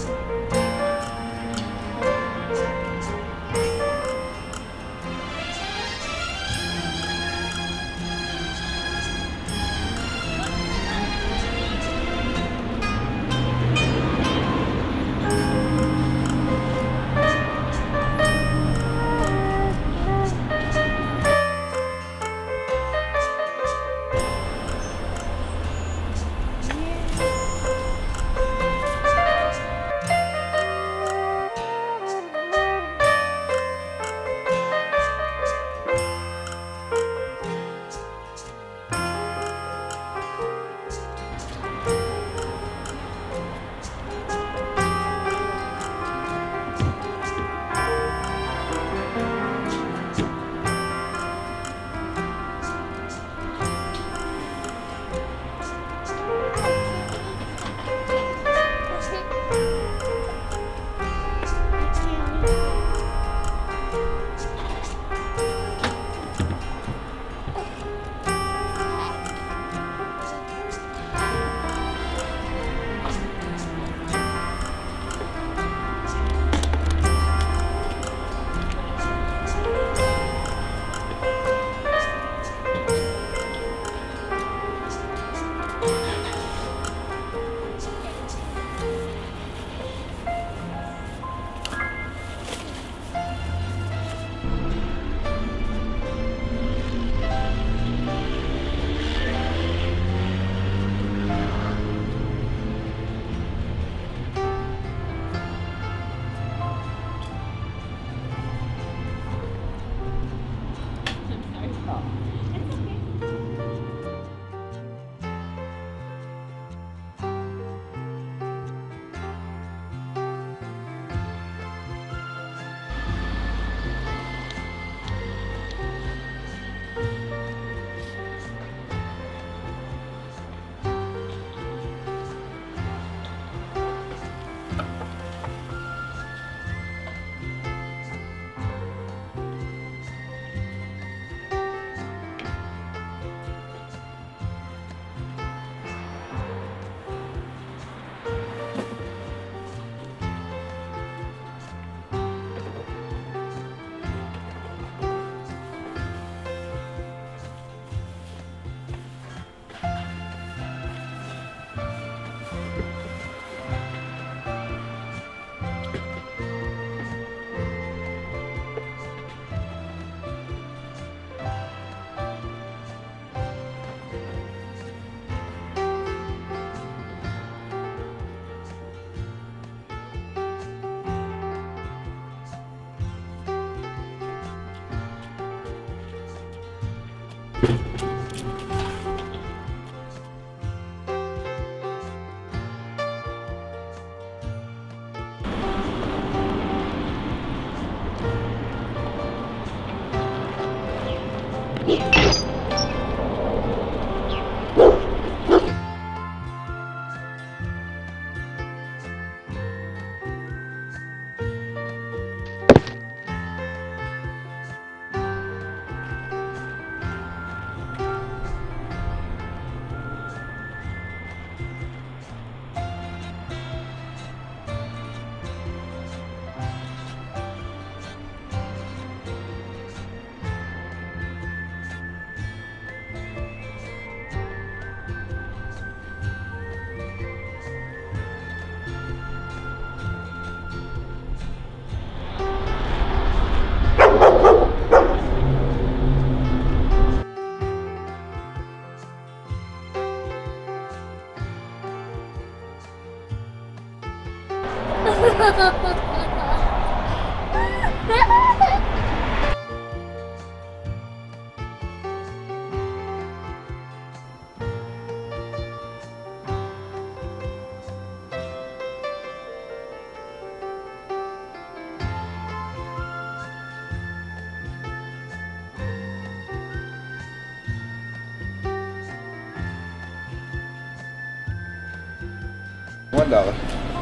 $1.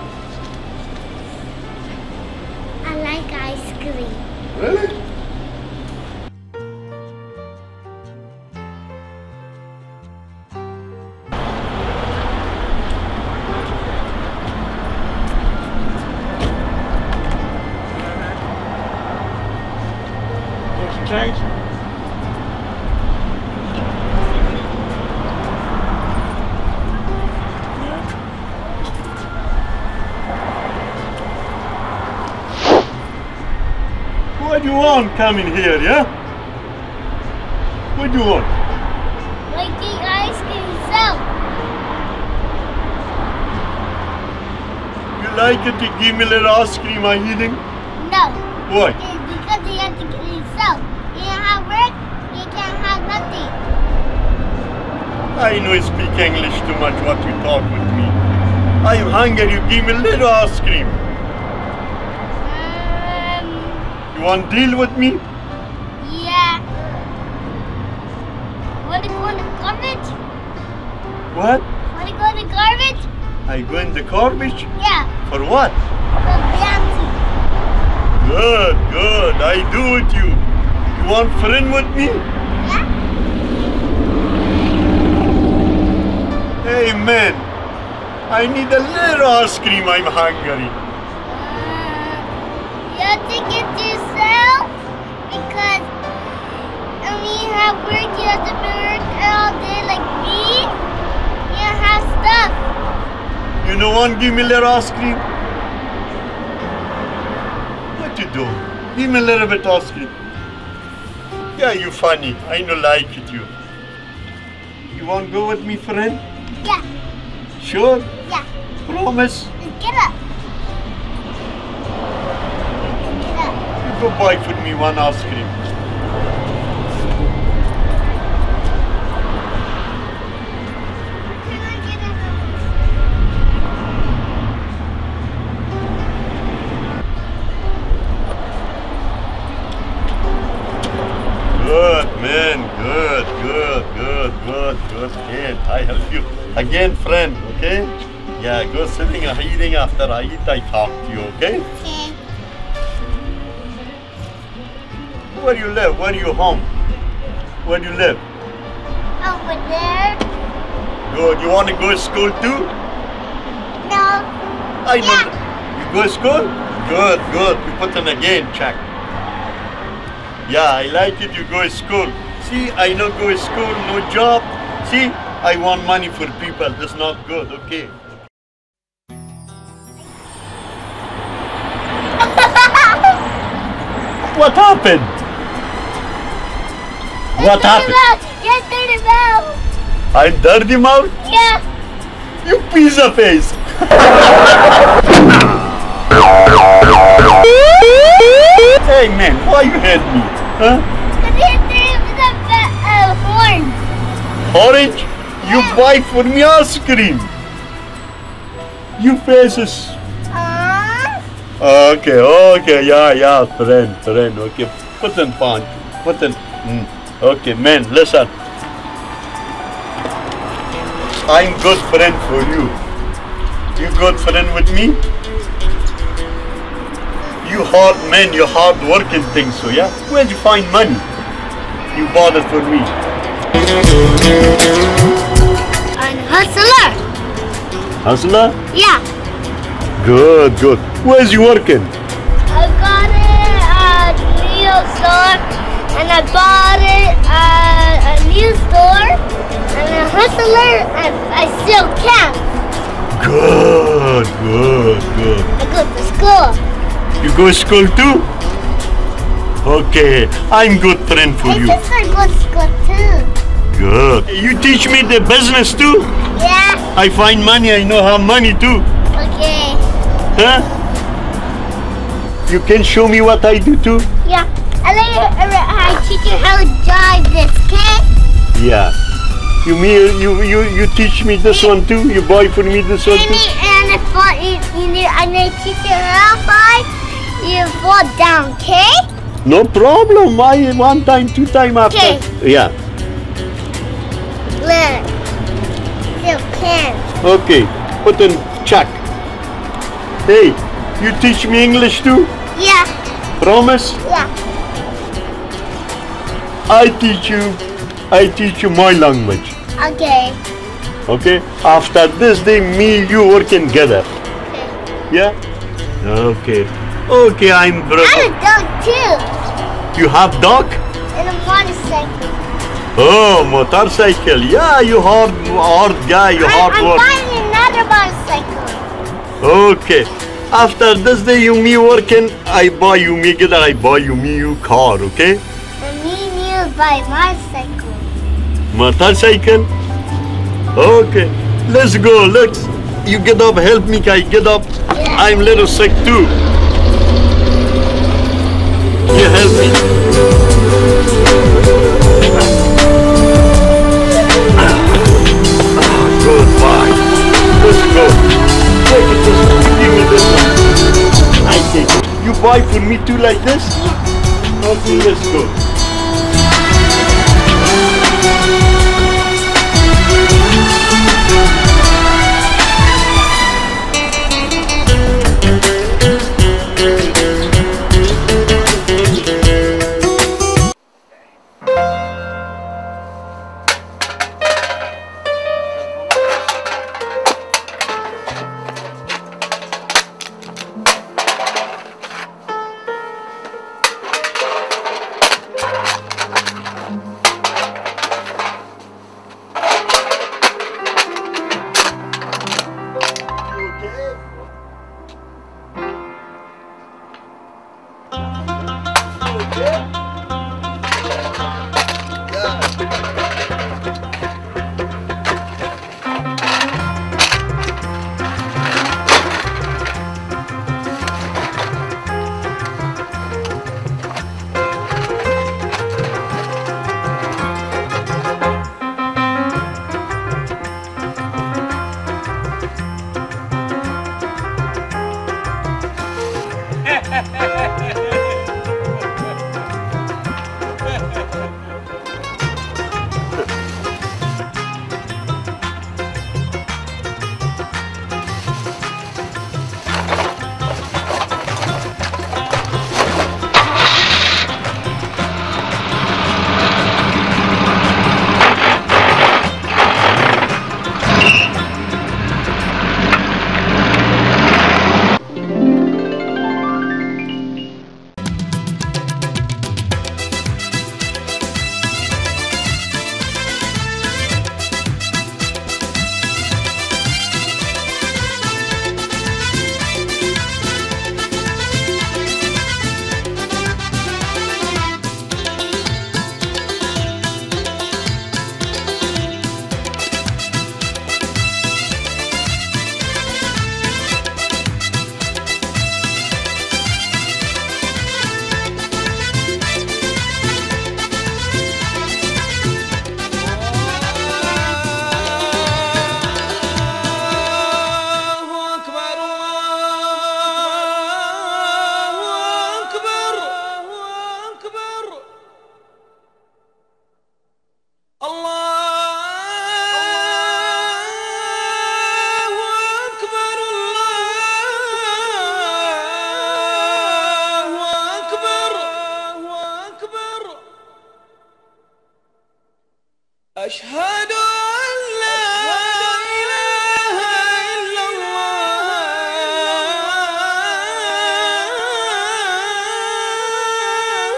I like ice cream. Really? try? What do you want coming here, yeah? What do you want? Like the ice cream itself. You like it to give me a little ice cream I'm eating? No. Why? Because you have to get it yourself. You don't have work, you can't have nothing. I know you speak English too much what you talk with me. I'm hungry, you give me a little ice cream. You want to deal with me? Yeah. Want to go in the garbage? What? Want to go in the garbage? I go in the garbage? Yeah. For what? For bounty. Good, good. I do with you. You want friend with me? Yeah. Hey man, I need a little ice cream. I'm hungry. You have to get yourself because when you have work, you have to work all day like me. You don't have stuff. You no one give me a little ice cream? What you do? Give me a little bit ice cream. Yeah, you funny. I no like it you. You want to go with me, friend? Yeah. Sure? Yeah. Promise? Just get up. Get up. You go buy for me one ice cream. Can I get up? Good, man. Good, good, good, good, good. Again, I help you. Again, friend, okay? Yeah, go sitting and eating. After I eat, I talk to you, okay? Okay. Where you live? Where you home? Where do you live? Over there? Good. You want to go to school too? No. I know. Yeah. You go to school? Good, good. You put in again, check. Yeah, I like it. You go to school. See, I no go to school, no job. See, I want money for people. That's not good, okay? What happened? What happened? You're dirty mouth. I'm dirty mouth? Yeah. You piece of face. Hey man, why you hit me? Huh? Horn. Orange? You buy for me ice cream. You faces. Okay, okay, yeah, friend, okay. Put in punch. Put in. Okay, man, listen. I'm good friend for you. You good friend with me? You hard man, you hard working thing, so yeah? Where'd you find money? You bother for me. I'm hustler. Hustler? Yeah. Good, good. Where's you working? I got it at Leo store, and I bought it at a new store, and a hustler, and I still can. Good, good, good. I go to school. You go to school too? Okay, I'm good friend for you. My sister goes to school too. Good. You teach me the business too? Yeah. I find money, I know how money too. Okay. Huh? You can show me what I do too? Yeah. I teach you how to drive this, okay? Yeah. You teach me this one too? You buy for me this one too? And if I teach you how to fly, you fall down, okay? No problem. I one time, two time after. Okay. Yeah. Look. Still can. Okay. Put in check. Hey, you teach me English too? Yeah. Promise? Yeah. I teach you my language. Okay. Okay? After this day, me and you working together. Okay. Yeah? Okay. Okay, I'm brother. I'm a dog too. You have dog? in a motorcycle. Oh, motorcycle. Yeah, you hard guy, you hard I'm work. buying another motorcycle. Okay. After this day you me working, I buy you me get I buy you me you car, okay? And me and you buy motorcycle. Motorcycle? Okay. Let's go. Let's you get up, help me, I get up. Yeah. I'm little sick too. You help me. Goodbye. Let's go. Take it this one. Give me this one. I take it. You buy for me too like this? Okay, let's go. أشهد أن لا إله إلا الله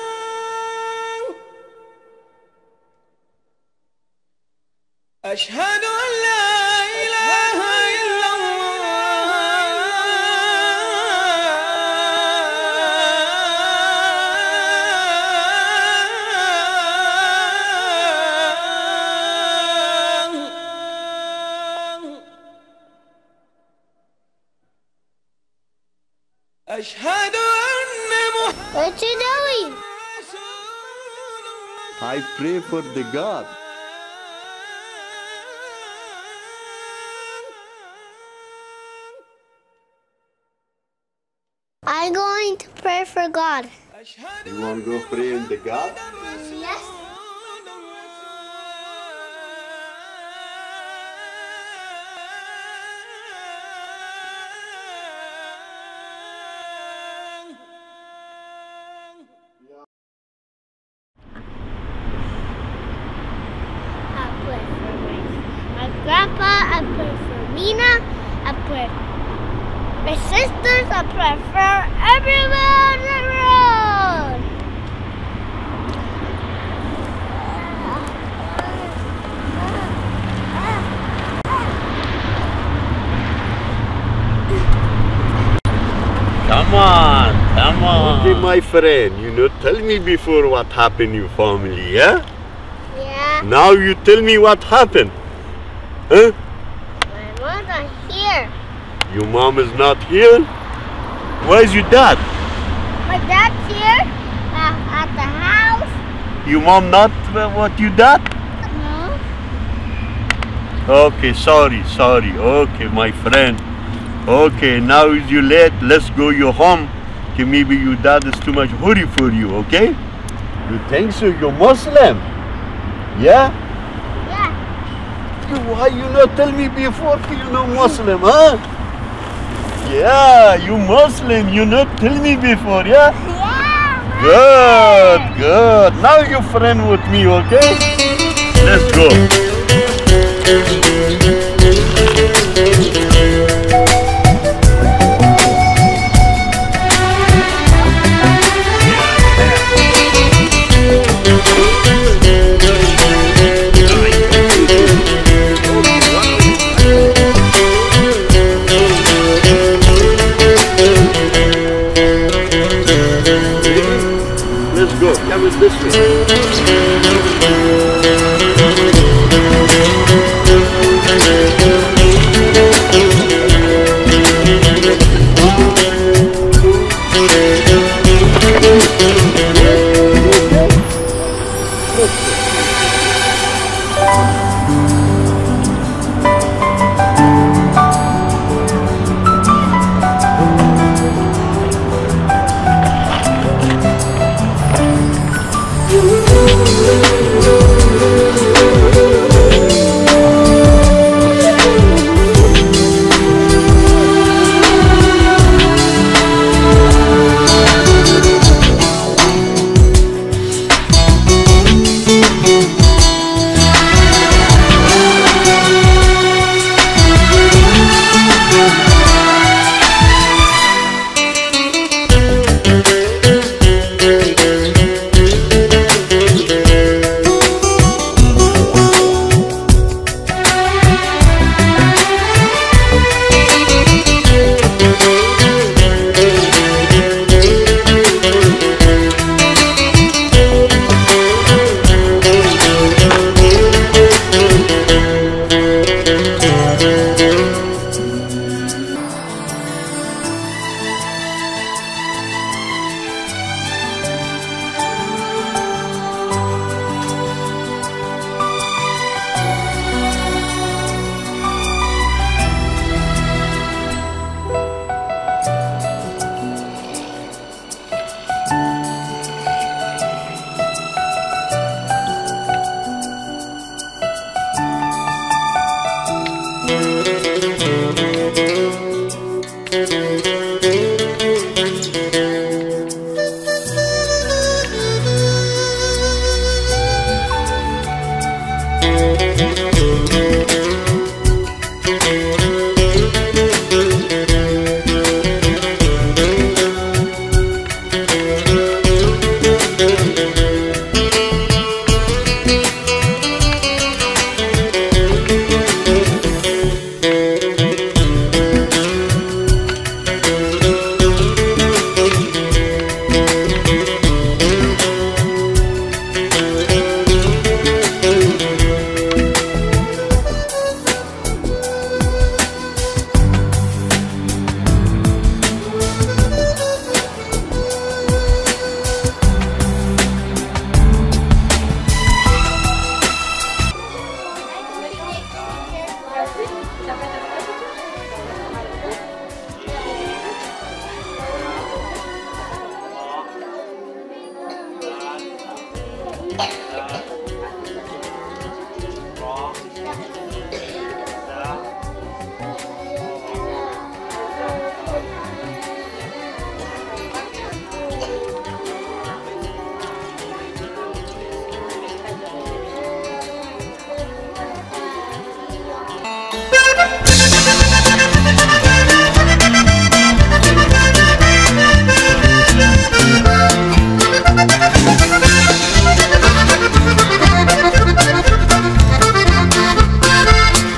أشهد أن لا إله إلا أشهد أن What you doing? I pray for the God. I'm going to pray for God. You want to go pray in the God? Yes. I pray for my grandpa, I pray for Mina, I pray for my sisters, I pray for everyone around. Come on, come on. Okay, my friend, tell me before what happened in your family, yeah? Yeah. Now you tell me what happened. Huh? My mom's not here. Your mom is not here? Where's your dad? My dad's here at the house. Your mom not what you dad? No. Okay, sorry. Okay, my friend. Okay, now you late. Let's go your home. Okay, maybe your dad is too much hurry for you, okay? You think so? You're Muslim? Yeah? Yeah. Why you not tell me before Muslim, huh? Yeah, you Muslim. You not tell me before, yeah? Yeah. Good. Now you're friend with me, okay? Let's go. Let's go. Come this way.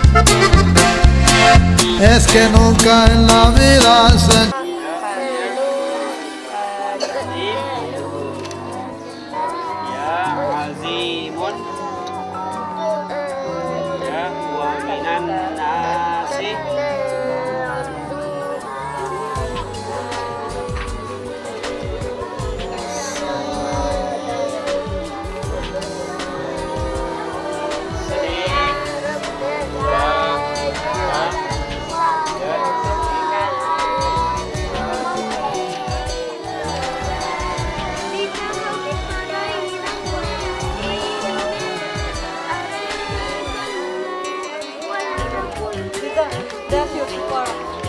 Es que nunca en la vida se Ya, azimun. Ya, wa minan nasi. That's your car.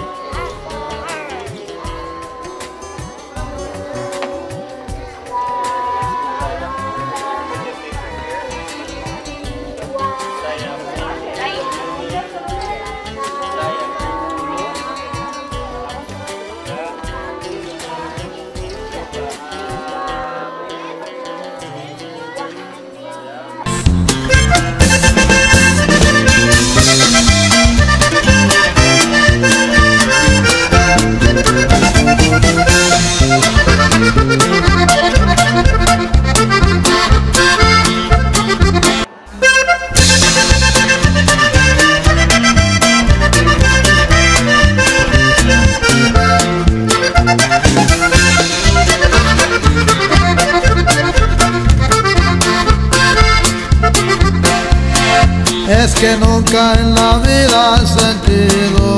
Es que nunca en la vida has sentido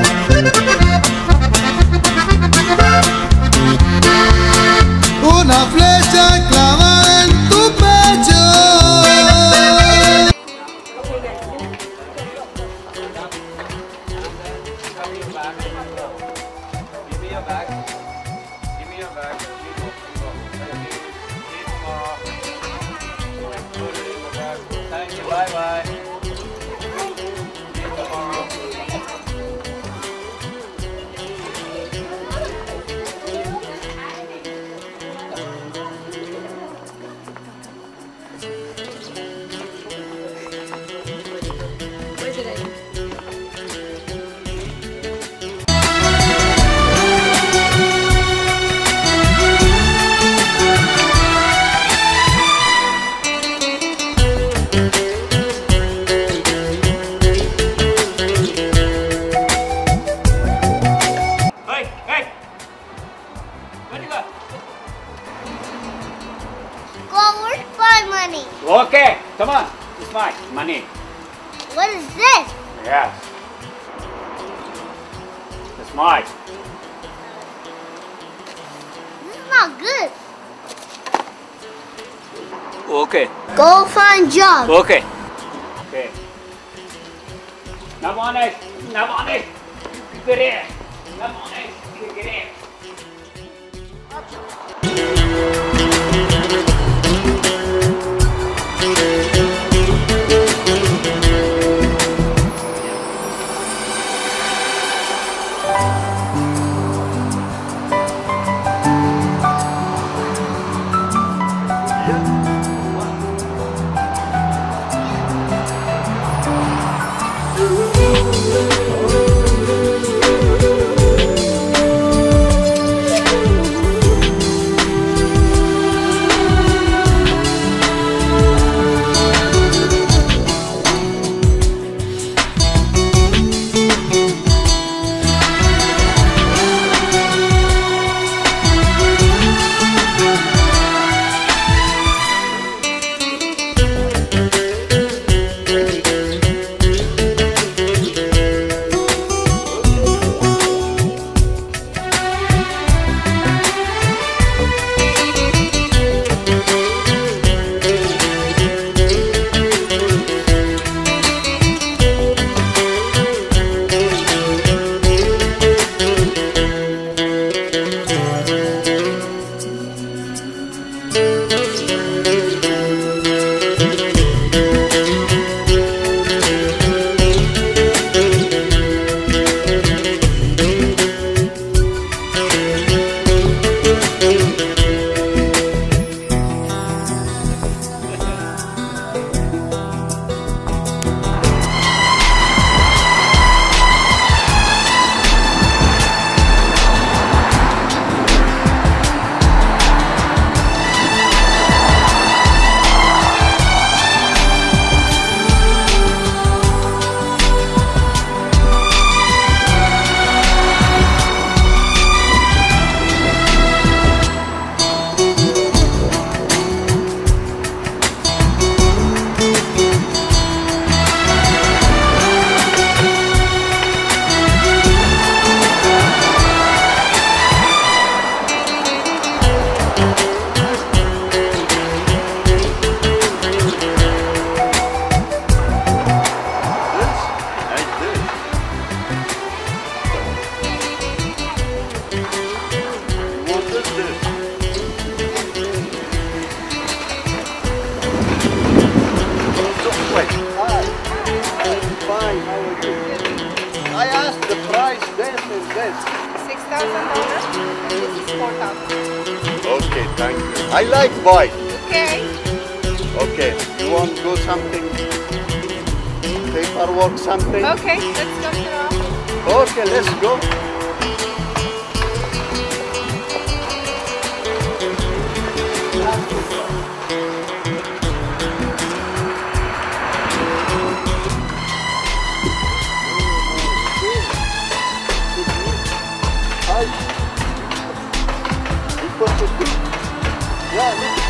una flecha clavada en tu pecho. Bye bye. Go work for money. Okay, come on. It's mine. Money. What is this? Yes. It's mine. This is not good. Okay. Go find job. Okay. Okay. Namones. Namones. Gede. Namones. Gede. $3,000 and this is 4,000. Okay, thank you. I like boy. Okay. Okay, you want to do something? Paperwork, something? Okay, let's go to the office. Okay, let's go. Hi. Yeah, look.